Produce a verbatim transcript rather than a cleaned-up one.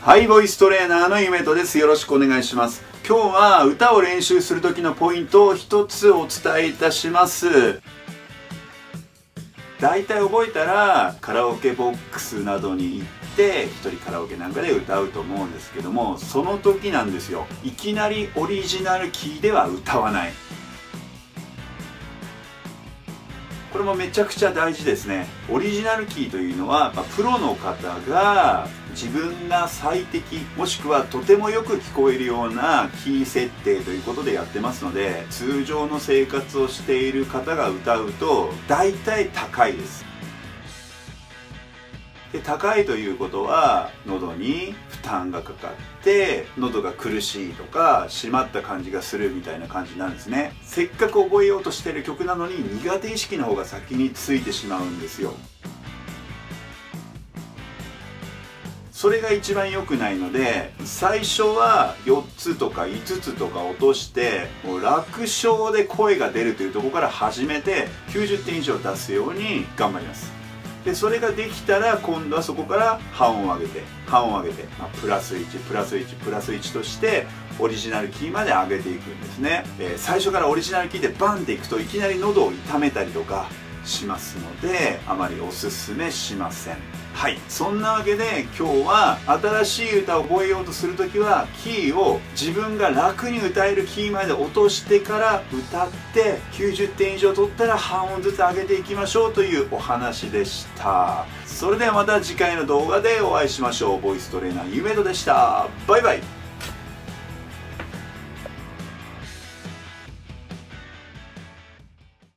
はい、ボイストレーナーのゆめとです。よろしくお願いします。今日は歌を練習する時のポイントを一つお伝えいたします。だいたい覚えたらカラオケボックスなどに行って一人カラオケなんかで歌うと思うんですけども、その時なんですよ。いきなりオリジナルキーでは歌わない。これもめちゃくちゃ大事ですね。オリジナルキーというのは、まあ、プロの方が自分が最適もしくはとてもよく聞こえるようなキー設定ということでやってますので、通常の生活をしている方が歌うと大体高いです。で、高いということは喉に負担がかかって喉が苦しいとか締まった感じがするみたいな感じなんですね。せっかく覚えようとしている曲なのに苦手意識の方が先についてしまうんですよ。それが一番良くないので、最初はよっつとかいつつとか落としてもう楽勝で声が出るというところから始めてきゅうじゅってん以上出すように頑張ります。でそれができたら今度はそこから半音上げて半音上げて、まあ、プラスいちプラスいちプラスいちとしてオリジナルキーまで上げていくんですね。えー、最初からオリジナルキーでバンっていくといきなり喉を痛めたりとかしますので、あまりおすすめしません。はい、そんなわけで今日は新しい歌を覚えようとする時はキーを自分が楽に歌えるキーまで落としてから歌ってきゅうじゅってん以上取ったら半音ずつ上げていきましょうというお話でした。それではまた次回の動画でお会いしましょう。ボイストレーナーゆめとでした。バイバイ。